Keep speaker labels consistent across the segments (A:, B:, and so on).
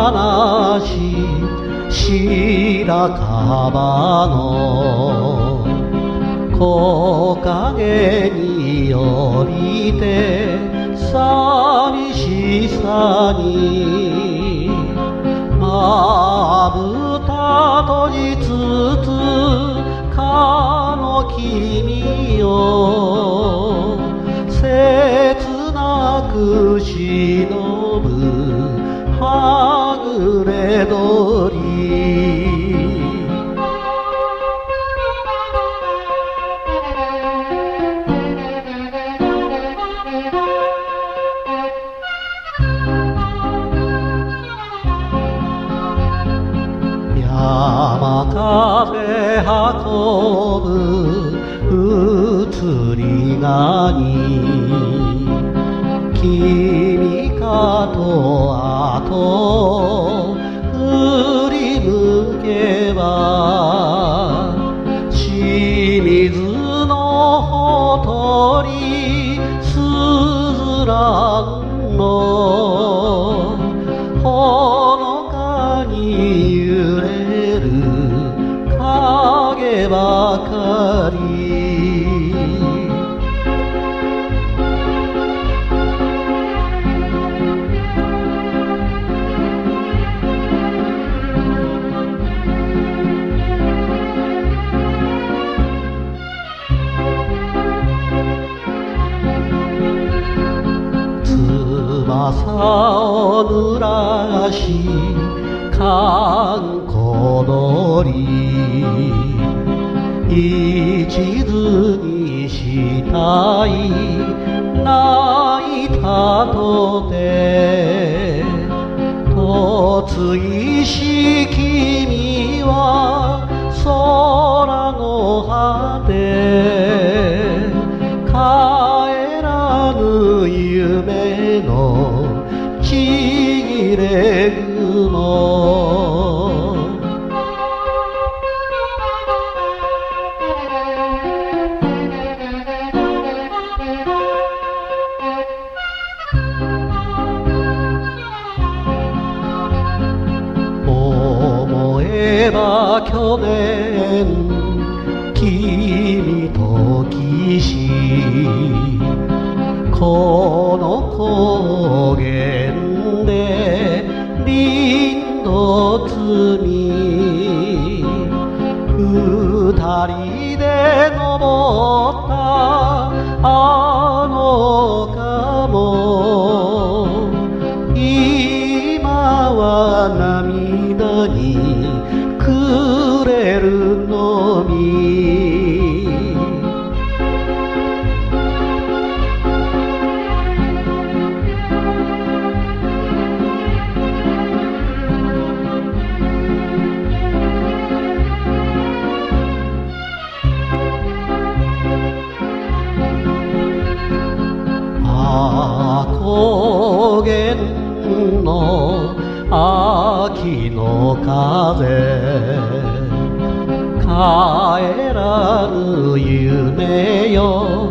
A: し白樺の木陰に降りて寂しさにまぶた閉じつつかの君を切なく忍ぶはぐれ鳥山風運ぶ移りがに君かと後振り向けば清水のほとりすずらんのほのかに揺れる影ばかり翼を濡らし閑古鳥一途にしたい泣いたとて嫁ぎし君は空の果て帰らぬ夢のちぎれ雲思えば去年君とキしこの高原で林道摘み二人で登ったあの丘も今は涙に暮れるのみ高原の秋の風帰らぬ夢よ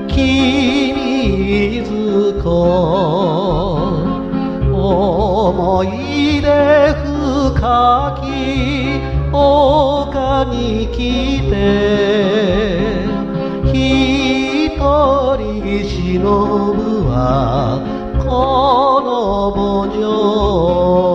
A: 君いずこ思い出深き丘に来て一人忍ぶはこの慕情